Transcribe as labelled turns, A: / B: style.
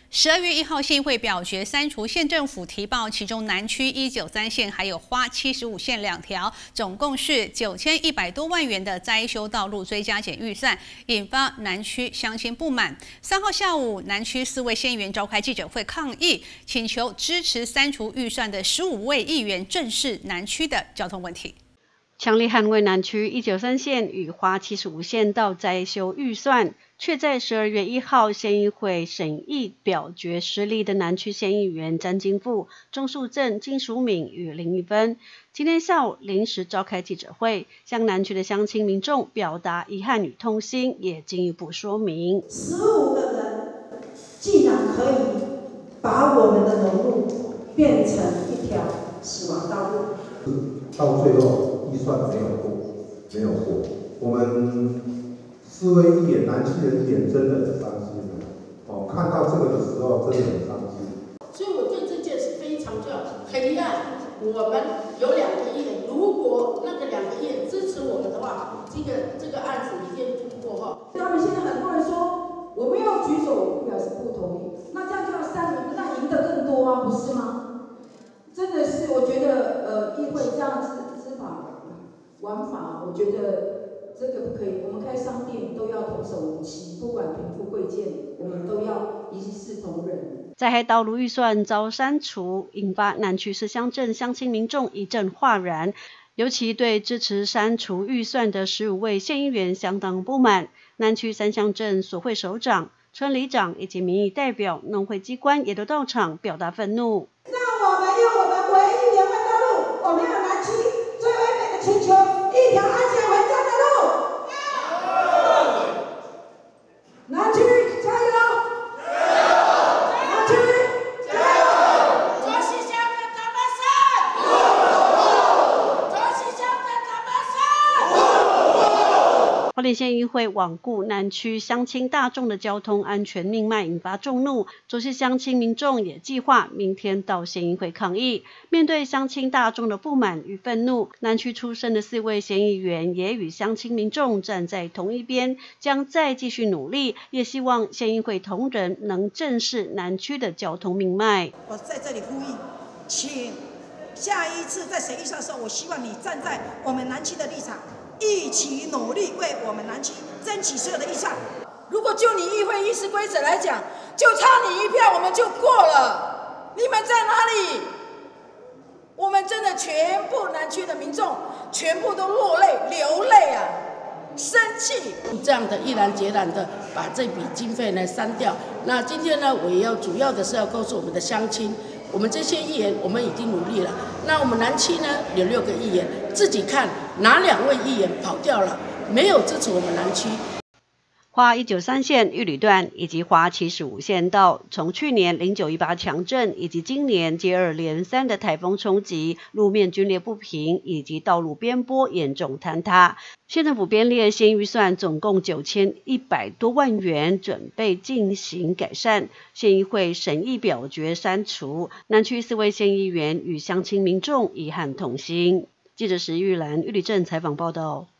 A: 12月1号，县议会表决删除县政府提报，其中南区193线还有花75线2条，总共是9100多万元的灾修道路追加减预算，引发南区乡亲不满。3号下午，南区4位县议员召开记者会抗议，请求支持删除预算的15位议员正视南区的交通问题。
B: 强力捍卫南区193线与花75线道灾修预算，却在12月1号县议会审议表决失利的南区县议员詹金富、钟树正、金淑敏与林玉芬，今天下午临时召开记者会，向南区的乡亲民众表达遗憾与痛心，也进一步说明
C: 15个人竟然可以把我们的农路变成一条死亡道路，
D: 到最后。 预算没有过。我们4位议员，南区的议员真的很伤心哦，看到这个的时候真的很伤心。
E: 所以我对这件事非常很遗憾。我们有2个议员，如果那个2个议员支持我们的话，这个案子一定通过哈。
C: 他们现在很多人说我们要举手，我表示不同意，那这样就要3名，那赢得更多啊，不是吗？真的是，我觉得议会这样子。 玩法，我觉得这个不可以。我们开商店都要童叟无欺，不管贫富贵贱，我们都要一视同仁。
B: 灾害道路预算遭删除，引发南区4乡镇乡亲民众一阵哗然，尤其对支持删除预算的15位县议员相当不满。南区3乡镇所会首长、村里长以及民意代表、农会机关也都到场表达愤怒。
C: 让我们用我们唯一联欢道路，我们有南区最完美的请求。 一条安全回家的路，南区加油！南区加油！
E: 卓西乡的咱们胜！卓西乡的咱们胜！
B: 花莲县议会罔顾南区乡亲大众的交通安全命脉，引发众怒。这些乡亲民众也计划明天到县议会抗议。面对乡亲大众的不满与愤怒，南区出身的4位县议员也与乡亲民众站在同一边，将再继续努力，也希望县议会同仁能正视南区的交通命脉。
F: 我在这里呼吁，请下一次在审预算的时候，我希望你站在我们南区的立场。 一起努力为我们南区争取所有的预算。
E: 如果就你议会议事规则来讲，就差你1票我们就过了。你们在哪里？我们真的全部南区的民众全部都落泪流泪啊，生气。这样的毅然决然的把这笔经费呢删掉。那今天呢，我也要主要的是要告诉我们的乡亲。 我们这些议员，我们已经努力了。那我们南区呢，有6个议员，自己看哪2位议员跑掉了，没有支持我们南区。
B: 花193线玉里段以及花75线道，从去年0918强震以及今年接二连三的台风冲击，路面龟裂不平，以及道路边坡严重坍塌。县政府编列县预算总共9100多万元，准备进行改善。县议会审议表决删除，南区4位县议员与乡亲民众遗憾痛心。记者石玉兰、玉里镇采访报道。